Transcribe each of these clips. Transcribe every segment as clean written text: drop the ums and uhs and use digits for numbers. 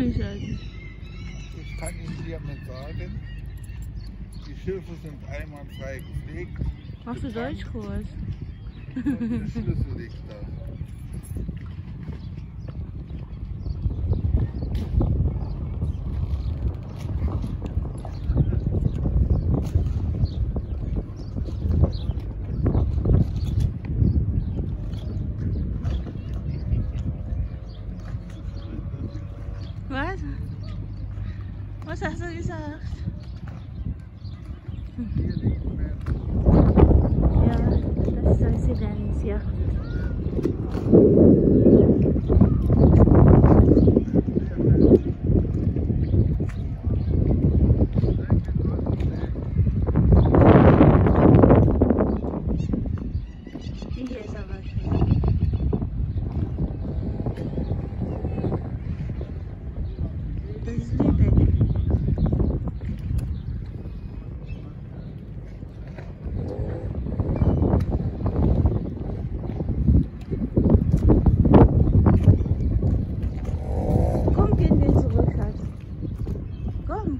Ich kann Ihnen hier nicht sagen. Die Schiffe sind einwandfrei gepflegt. Machst du Deutschkurs? Und der Schlüssel liegt da. Was? Was hast du gesagt? Hier liegt mehr. Ja, das ist Residenz, ja. Hier ist aber schön. Das ist Lübeck. Komm, gehen wir zurück, Schatz. Komm.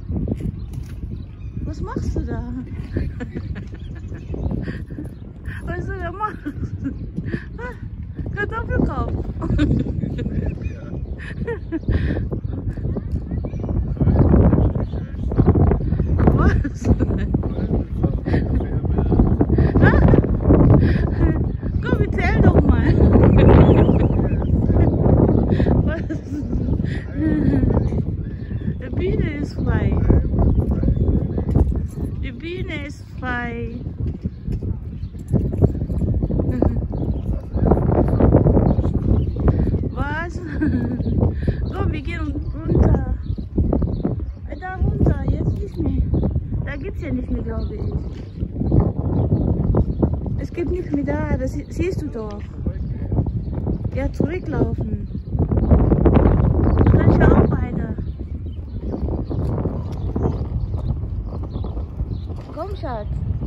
Was machst du da? Was du da machst? Kartoffelkopf. Was? Komm, erzähl doch mal. Was? Die Bühne ist frei. Die Bühne ist frei. Was? Komm, wir gehen runter. Da runter, jetzt nicht mehr. Da gibt es ja nicht mehr, glaube ich. Es gibt nicht mehr da, das siehst du doch. Ja, zurücklaufen. Dann schau weiter. Komm, Schatz.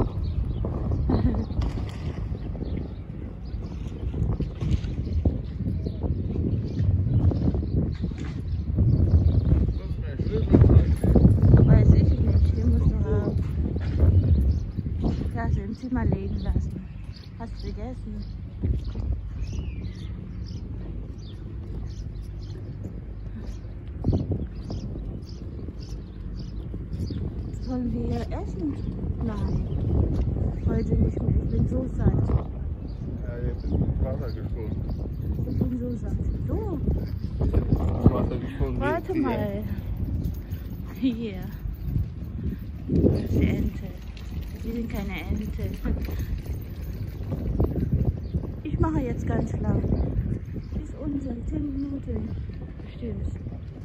Weiß ich nicht, den musst du haben. Hast du im Zimmer legen lassen. Hast du vergessen? Sollen wir essen? Nein. Heute nicht mehr. Ich bin so satt. Ja, jetzt ist ins Wasser gesprungen. Ich bin so satt. Du? Ins Wasser gesprungen. Warte mal. Hier. Das ist die Ente. Wir sind keine Ente. Ich mache jetzt ganz lang. Bis unser 10 Minuten. Stimmt.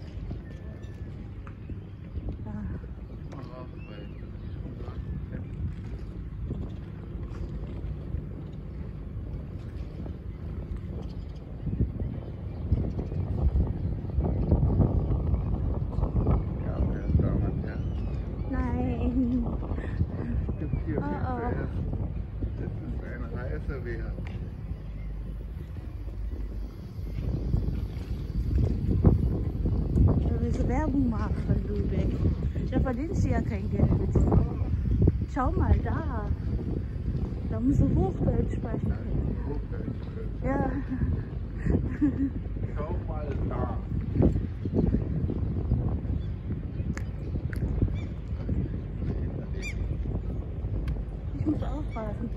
Nein. Es gibt hier Oh. Das ist eine Reise wert. Da willst du Werbung machen von Lübeck. Da verdienst du ja kein Geld. Schau mal da. Da musst du Hochdeutsch sprechen. Ja. Schau mal da. Ich muss aufpassen.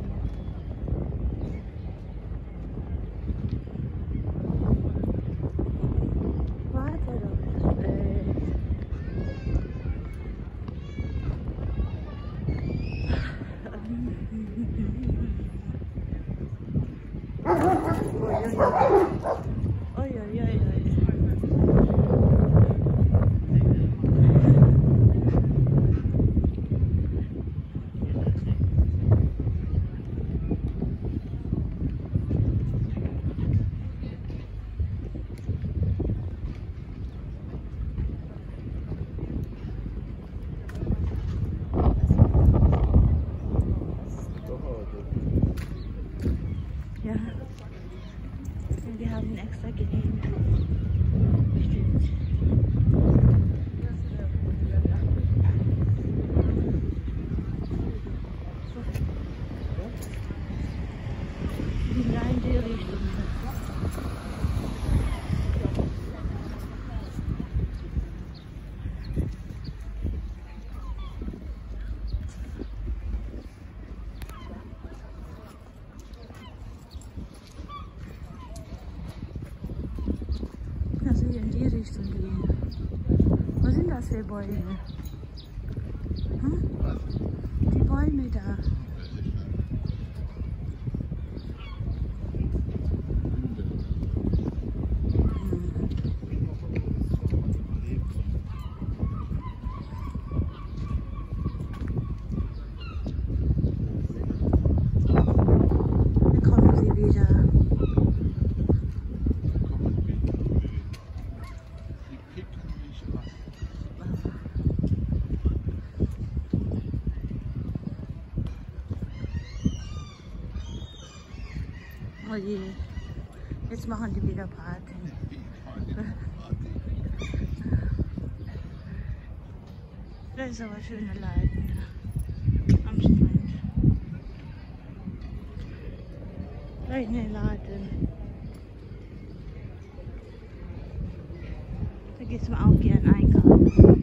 Warte doch. Oi, oi, oi, oi. Was für Bäume? Hm? Was? Die Bäume da. Oh je, jetzt machen die wieder Party. Da ist aber schöne Leiden am Strand. Kleine Laden. Da geht man auch gern einkaufen.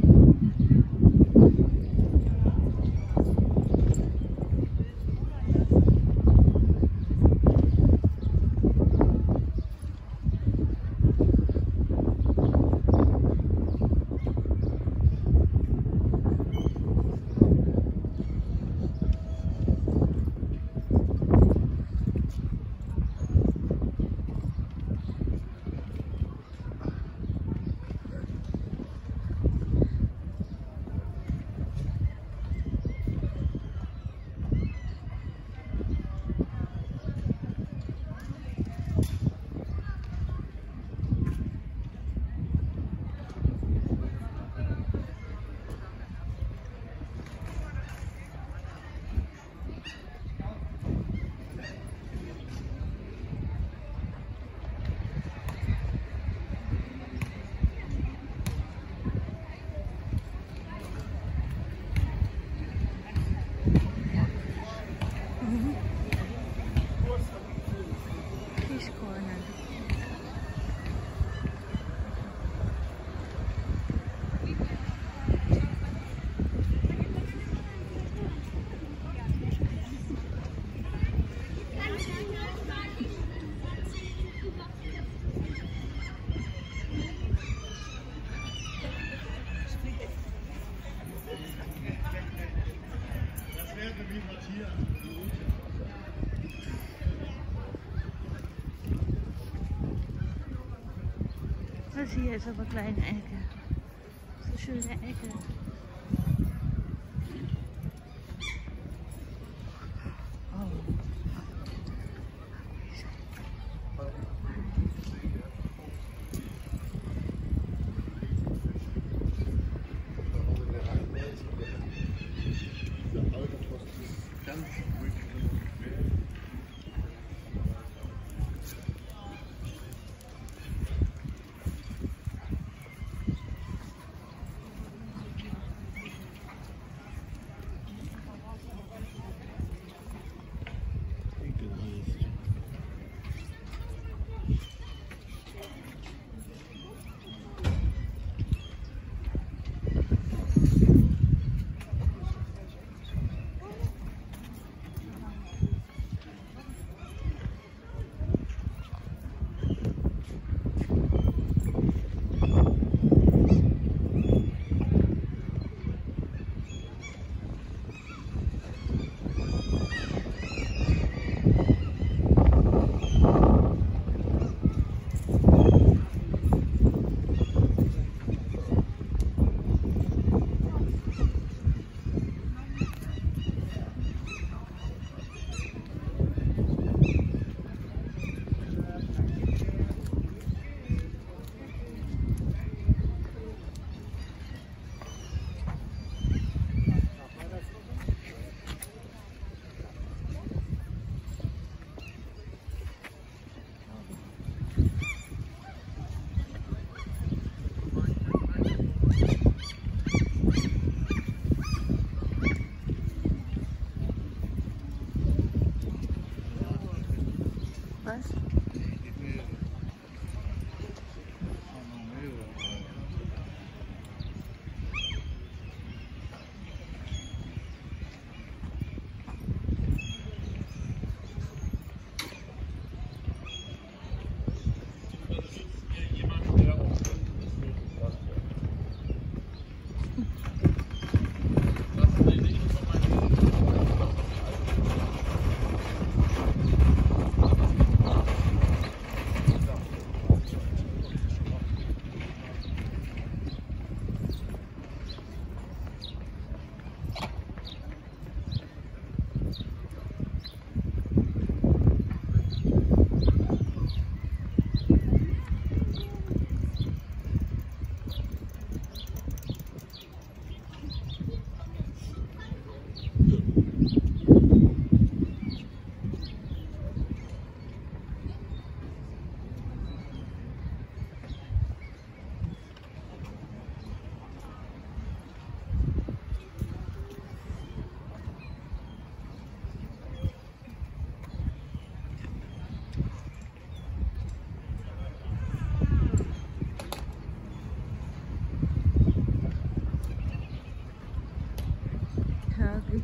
Das hier ist aber eine kleine Ecke. Das ist eine schöne Ecke.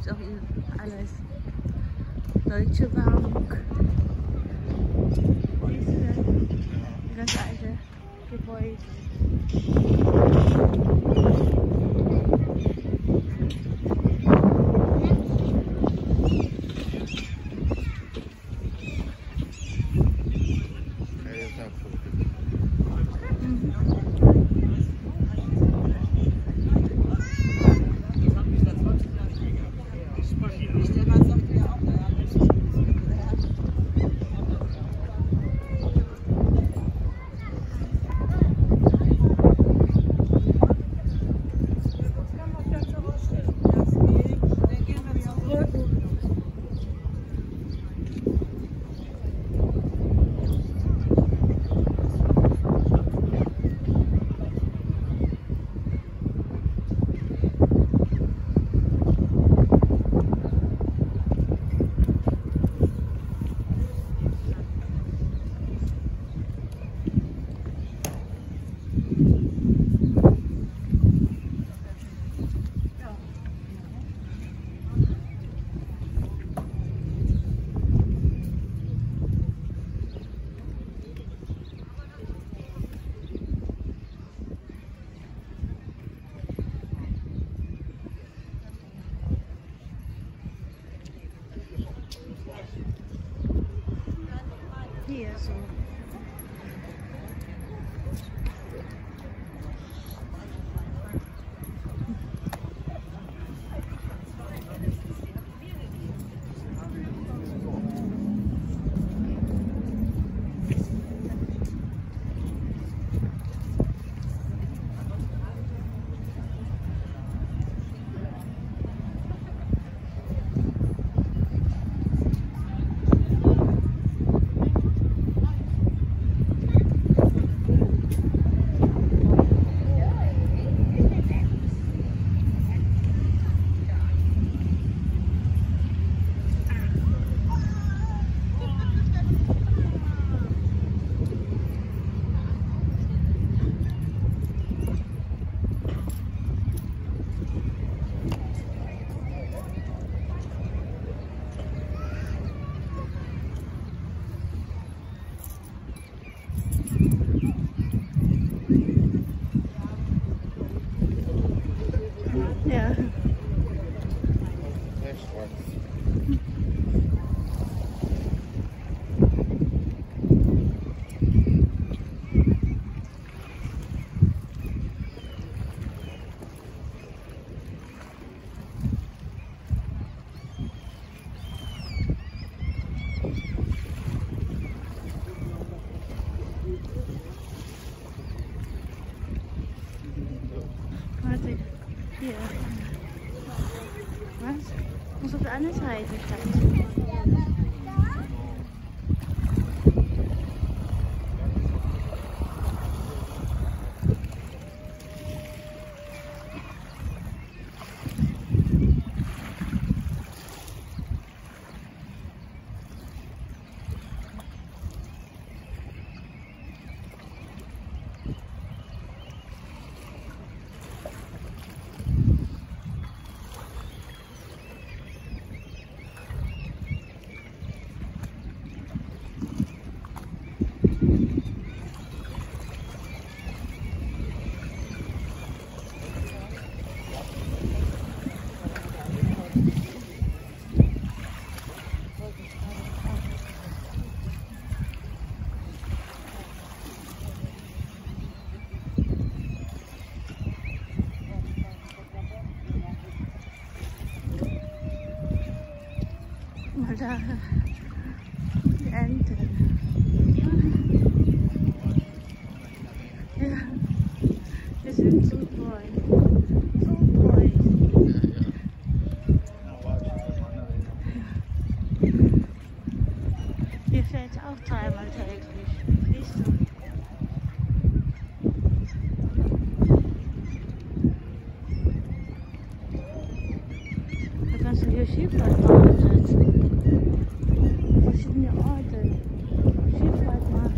gibt es auch alles. Deutsche Bank. Das alte Gebäude. Hier so. Ja. Warte, hier. Was? Muss auf der anderen Seite sein. Mal da, die Ente. Ja, wir sind so treu. So treu. Hier fährt auch dreimal täglich. Siehst du? Da kannst du hier Skifahrt machen setzen. Verschiedene Orte. Skifahrt machen.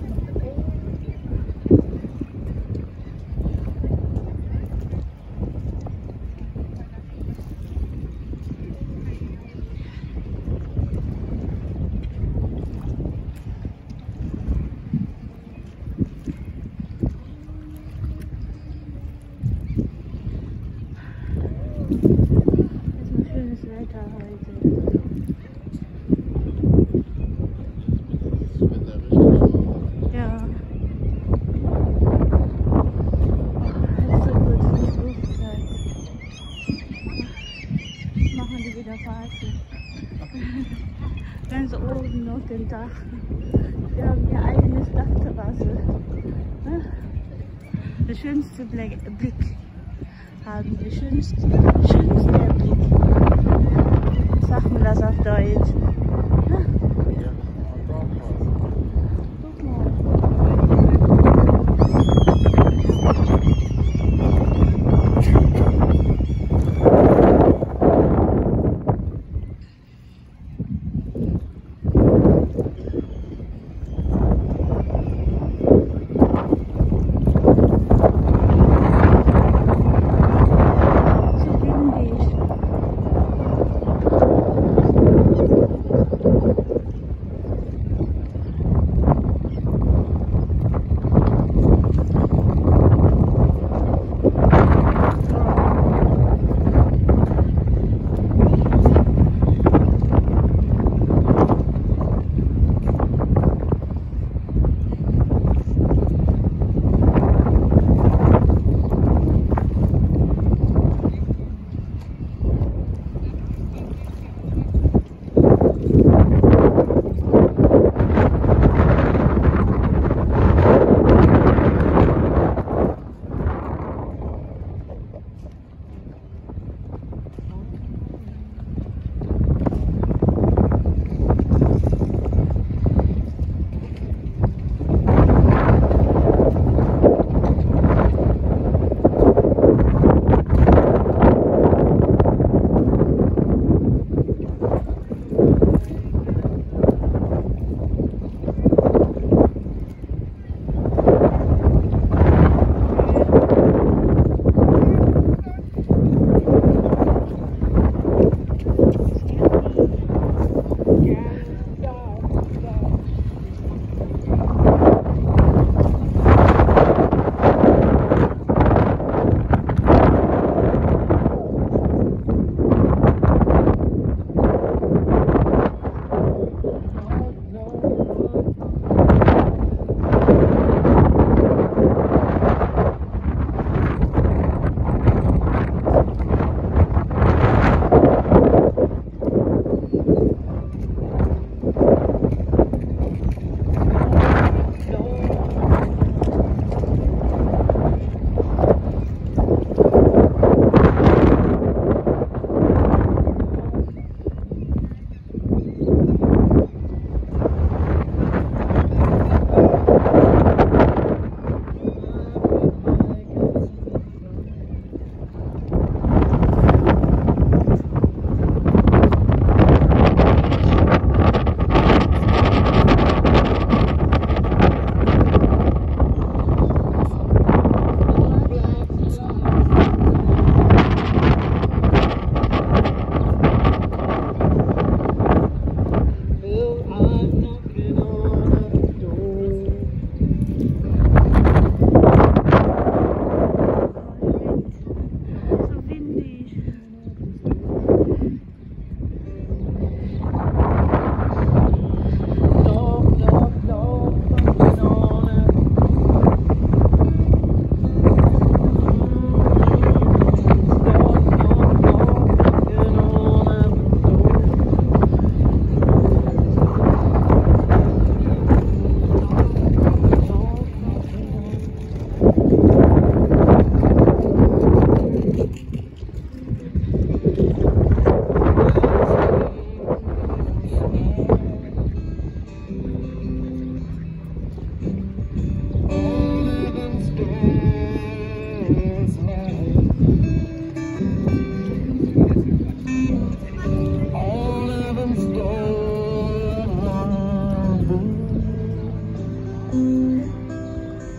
Fahrt. Ganz oben noch den Dach. Wir haben hier eigenes Dachterrasse. Der schönste Blick haben wir. Schönster Blick. Sagt man das auf Deutsch? Guck mal.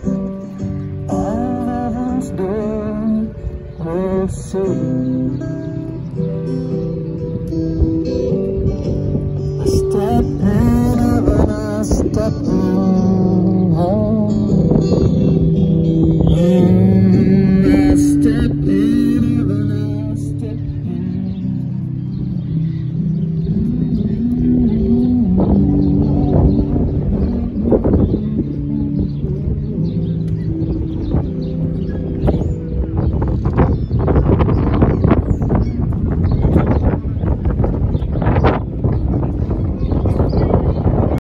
I've done the same.